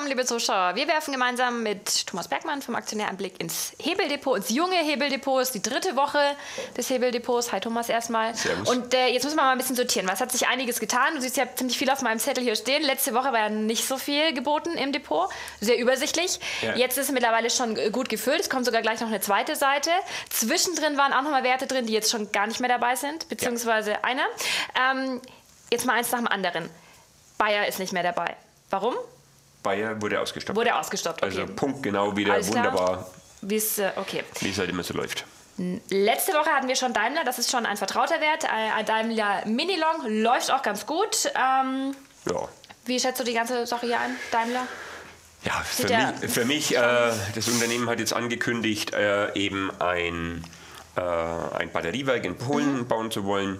willkommen, liebe Zuschauer. Wir werfen gemeinsam mit Thomas Bergmann vom Aktionär einen Blick ins Hebeldepot, ins junge Hebeldepot. Es ist die dritte Woche des Hebeldepots. Hi Thomas erstmal. Servus. Und jetzt müssen wir mal ein bisschen sortieren. Was hat sich einiges getan? Du siehst ja ziemlich viel auf meinem Zettel hier stehen. Letzte Woche war ja nicht so viel geboten im Depot. Sehr übersichtlich. Ja. Jetzt ist es mittlerweile schon gut gefüllt. Es kommt sogar gleich noch eine zweite Seite. Zwischendrin waren auch nochmal Werte drin, die jetzt schon gar nicht mehr dabei sind, beziehungsweise einer. Jetzt mal eins nach dem anderen. Bayer ist nicht mehr dabei. Warum? Bayer wurde ausgestoppt. Wurde ausgestoppt, okay. Also punktgenau wieder, alles wunderbar, wie es halt immer so läuft. Letzte Woche hatten wir schon Daimler, das ist schon ein vertrauter Wert. Ein Daimler Minilong läuft auch ganz gut. Ja. Wie schätzt du die ganze Sache hier ein, Daimler? Ja, für mich das Unternehmen hat jetzt angekündigt, eben ein Batteriewerk in Polen bauen zu wollen.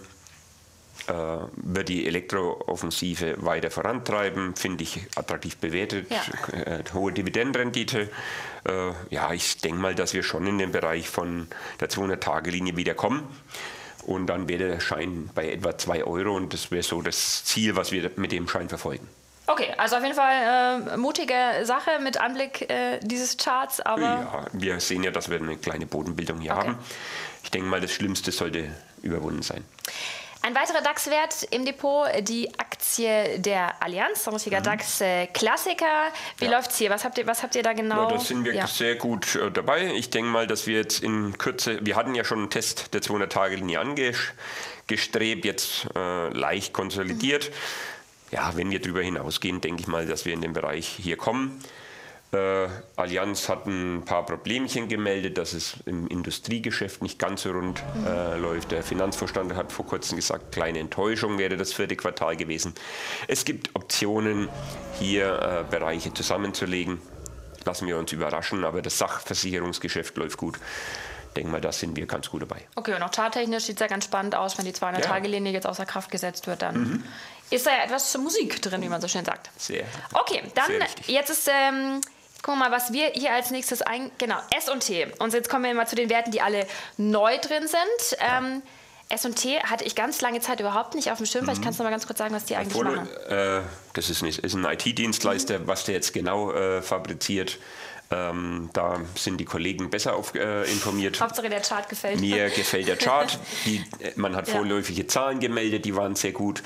Wird die Elektrooffensive weiter vorantreiben, finde ich attraktiv bewertet, hohe Dividendenrendite. Ja, ich denke mal, dass wir schon in den Bereich von der 200-Tage-Linie wieder kommen. Und dann wäre der Schein bei etwa 2 Euro und das wäre so das Ziel, was wir mit dem Schein verfolgen. Okay, also auf jeden Fall mutige Sache mit Anblick dieses Charts, aber... Ja, wir sehen ja, dass wir eine kleine Bodenbildung hier haben. Ich denke mal, das Schlimmste sollte überwunden sein. Ein weiterer DAX-Wert im Depot, die Aktie der Allianz, ein richtiger DAX-Klassiker. Wie läuft's hier? Was habt ihr da genau? Ja, da sind wir sehr gut dabei. Ich denke mal, dass wir jetzt in Kürze, wir hatten ja schon einen Test der 200-Tage-Linie angestrebt, jetzt leicht konsolidiert. Ja, wenn wir darüber hinausgehen, denke ich mal, dass wir in den Bereich hier kommen. Allianz hat ein paar Problemchen gemeldet, dass es im Industriegeschäft nicht ganz so rund läuft. Der Finanzvorstand hat vor kurzem gesagt, kleine Enttäuschung wäre das 4. Quartal gewesen. Es gibt Optionen, hier Bereiche zusammenzulegen. Lassen wir uns überraschen, aber das Sachversicherungsgeschäft läuft gut. Ich denke mal, da sind wir ganz gut dabei. Okay, und auch charttechnisch sieht es ja ganz spannend aus, wenn die 200-Tage-Linie jetzt außer Kraft gesetzt wird, dann ist da ja etwas Musik drin, wie man so schön sagt. Sehr. Okay, dann jetzt ist... Gucken wir mal, was wir hier als nächstes genau, S&T. Und jetzt kommen wir mal zu den Werten, die alle neu drin sind. S&T hatte ich ganz lange Zeit überhaupt nicht auf dem Schirm, weil ich kann es noch mal ganz kurz sagen, was die eigentlich machen. Das ist ein IT-Dienstleister, was der jetzt genau fabriziert. Da sind die Kollegen besser informiert. Hauptsache der Chart gefällt. Mir gefällt der Chart. Man hat vorläufige Zahlen gemeldet, die waren sehr gut.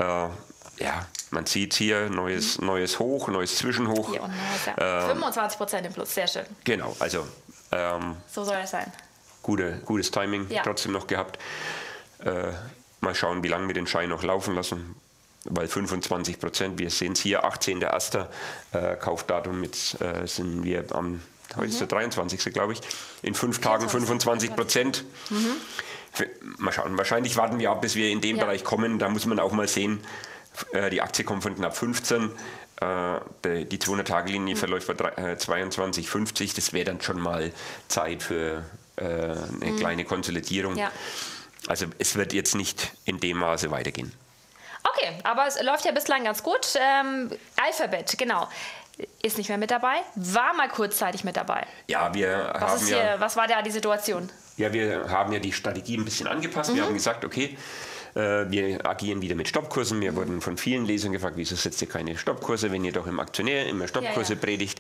Ja, man sieht hier neues Hoch, neues Zwischenhoch. Hier unten, 25% im Plus, sehr schön. Genau, also so soll es sein. Gutes Timing trotzdem noch gehabt. Mal schauen, wie lange wir den Schein noch laufen lassen. Weil 25%, wir sehen es hier, 18.01. Kaufdatum, jetzt sind wir heute ist der 23. glaube ich, in 5 Tagen 25%. Mal schauen, wahrscheinlich warten wir ab, bis wir in den Bereich kommen. Da muss man auch mal sehen, die Aktie kommt von knapp 15, die 200-Tage-Linie verläuft bei 22,50. Das wäre dann schon mal Zeit für eine kleine Konsolidierung. Ja. Also es wird jetzt nicht in dem Maße weitergehen. Okay, aber es läuft ja bislang ganz gut. Alphabet, genau, ist nicht mehr mit dabei, war mal kurzzeitig mit dabei. Ja, was war da die Situation? Ja, wir haben ja die Strategie ein bisschen angepasst. Wir haben gesagt, okay, wir agieren wieder mit Stoppkursen. Wir wurden von vielen Lesern gefragt, wieso setzt ihr keine Stoppkurse, wenn ihr doch im Aktionär immer Stoppkurse predigt.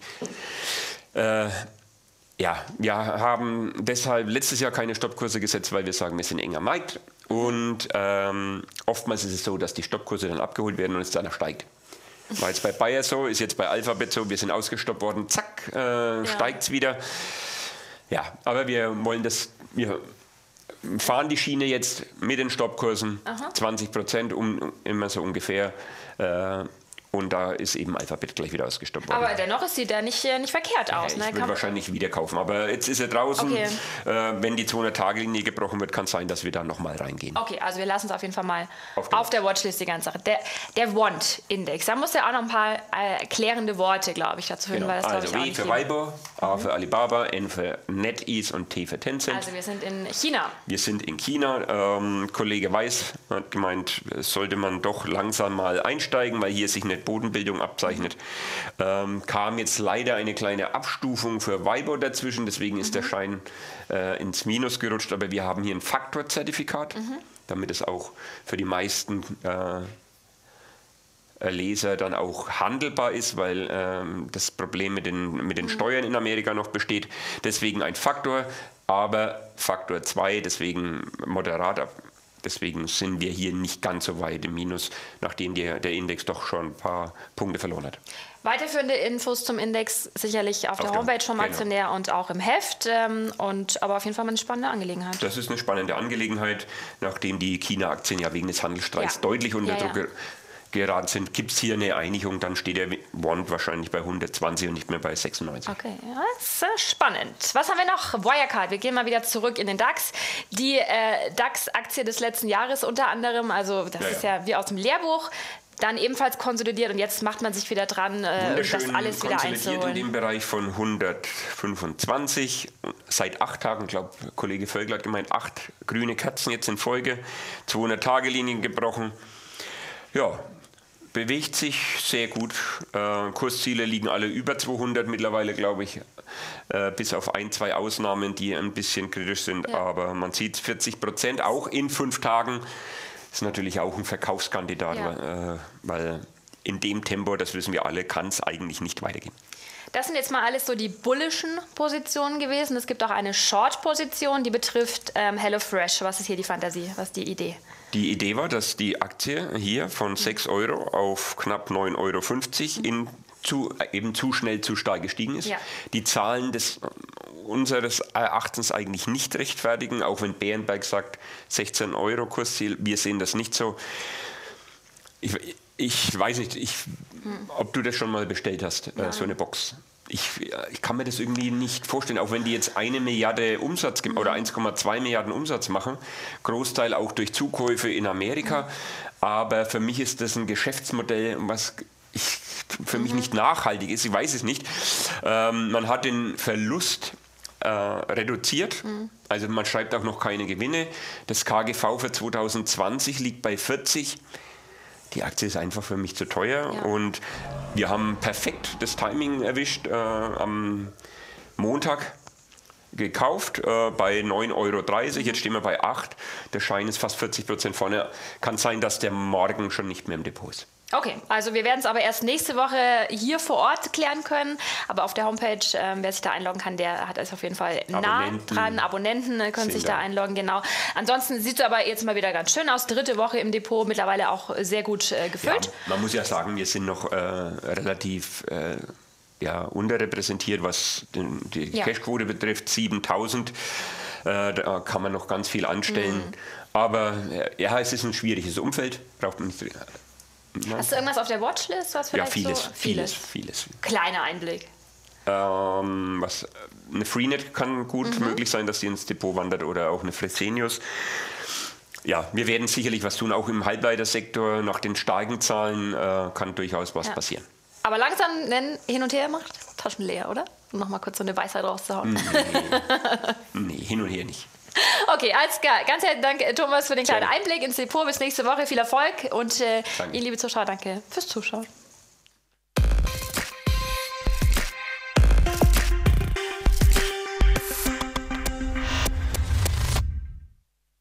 Ja, wir haben deshalb letztes Jahr keine Stoppkurse gesetzt, weil wir sagen, wir sind eng am Markt. Und oftmals ist es so, dass die Stoppkurse dann abgeholt werden und es danach steigt. War jetzt bei Bayer so, ist jetzt bei Alphabet so, wir sind ausgestoppt worden, zack, steigt es wieder. Ja, aber wir wollen wir fahren die Schiene jetzt mit den Stoppkursen, 20% immer so ungefähr. Und da ist eben Alphabet gleich wieder ausgestoppt worden. Aber dennoch sieht der nicht verkehrt aus. Ich würde wahrscheinlich wieder kaufen. Aber jetzt ist er draußen. Okay. Wenn die 200-Tage-Linie gebrochen wird, kann es sein, dass wir da nochmal reingehen. Okay, also wir lassen es auf jeden Fall mal auf der Watchlist, die ganze Sache. Der Want-Index, da muss ja auch noch ein paar erklärende Worte, glaube ich, dazu finden. Genau. Weil das, also W für Weibo, A für Alibaba, N für NetEase und T für Tencent. Also wir sind in China. Wir sind in China. Kollege Weiß hat gemeint, sollte man doch langsam mal einsteigen, weil hier sich eine Bodenbildung abzeichnet. Kam jetzt leider eine kleine Abstufung für Weibo dazwischen, deswegen ist der Schein ins Minus gerutscht, aber wir haben hier ein Faktorzertifikat, damit es auch für die meisten Leser dann auch handelbar ist, weil das Problem mit den Steuern in Amerika noch besteht. Deswegen ein Faktor, aber Faktor 2, deswegen moderat. Deswegen sind wir hier nicht ganz so weit im Minus, nachdem der Index doch schon ein paar Punkte verloren hat. Weiterführende Infos zum Index sicherlich auf der Homepage vom Aktionär und auch im Heft. Aber auf jeden Fall mal eine spannende Angelegenheit. Das ist eine spannende Angelegenheit, nachdem die China-Aktien ja wegen des Handelsstreits deutlich unter Druck geraten sind. Gibt es hier eine Einigung, dann steht der Won wahrscheinlich bei 120 und nicht mehr bei 96. Okay, ja, das ist spannend. Was haben wir noch? Wirecard. Wir gehen mal wieder zurück in den DAX. Die DAX-Aktie des letzten Jahres unter anderem, also das ist ja wie aus dem Lehrbuch, dann ebenfalls konsolidiert und jetzt macht man sich wieder dran, das alles wieder einzuholen. In dem Bereich von 125, seit 8 Tagen, glaube Kollege Völgler hat gemeint, 8 grüne Kerzen jetzt in Folge, 200-Tage-Linien gebrochen. Ja, bewegt sich sehr gut. Kursziele liegen alle über 200 mittlerweile, glaube ich, bis auf 1, 2 Ausnahmen, die ein bisschen kritisch sind. Ja. Aber man sieht 40% auch in 5 Tagen. Ist natürlich auch ein Verkaufskandidat, weil in dem Tempo, das wissen wir alle, kann es eigentlich nicht weitergehen. Das sind jetzt mal alles so die bullischen Positionen gewesen. Es gibt auch eine Short-Position, die betrifft HelloFresh. Was ist hier die Fantasie? Was ist die Idee? Die Idee war, dass die Aktie hier von 6 Euro auf knapp 9,50 Euro eben zu schnell zu stark gestiegen ist. Ja. Die Zahlen unseres Erachtens eigentlich nicht rechtfertigen, auch wenn Bärenberg sagt 16 Euro Kursziel. Wir sehen das nicht so. Ich weiß nicht, ob du das schon mal bestellt hast, so eine Box. Ich kann mir das irgendwie nicht vorstellen, auch wenn die jetzt 1 Milliarde Umsatz oder 1,2 Milliarden Umsatz machen, Großteil auch durch Zukäufe in Amerika, aber für mich ist das ein Geschäftsmodell, was für mich nicht nachhaltig ist, ich weiß es nicht. Man hat den Verlust reduziert, also man schreibt auch noch keine Gewinne. Das KGV für 2020 liegt bei 40. Die Aktie ist einfach für mich zu teuer und wir haben perfekt das Timing erwischt, am Montag gekauft bei 9,30 Euro, jetzt stehen wir bei 8, der Schein ist fast 40% vorne, kann sein, dass der morgen schon nicht mehr im Depot ist. Okay, also wir werden es aber erst nächste Woche hier vor Ort klären können. Aber auf der Homepage, wer sich da einloggen kann, der hat es auf jeden Fall nah dran. Abonnenten können sich da einloggen, genau. Ansonsten sieht es aber jetzt mal wieder ganz schön aus. 3. Woche im Depot, mittlerweile auch sehr gut gefüllt. Ja, man muss ja sagen, wir sind noch relativ unterrepräsentiert, was die Cashquote betrifft, 7.000. Da kann man noch ganz viel anstellen. Aber es ist ein schwieriges Umfeld, braucht man nicht. Hast du irgendwas auf der Watchlist? Was vielleicht vieles. Kleiner Einblick. Eine Freenet kann gut möglich sein, dass die ins Depot wandert oder auch eine Fresenius. Ja, wir werden sicherlich was tun, auch im Halbleitersektor. Nach den starken Zahlen kann durchaus was passieren. Aber langsam hin und her macht Taschen leer, oder? Um nochmal kurz so eine Weisheit rauszuhauen. Nee, hin und her nicht. Okay, alles klar. Ganz herzlichen Dank, Thomas, für den kleinen Einblick ins Depot. Bis nächste Woche. Viel Erfolg und Ihnen, liebe Zuschauer, danke fürs Zuschauen.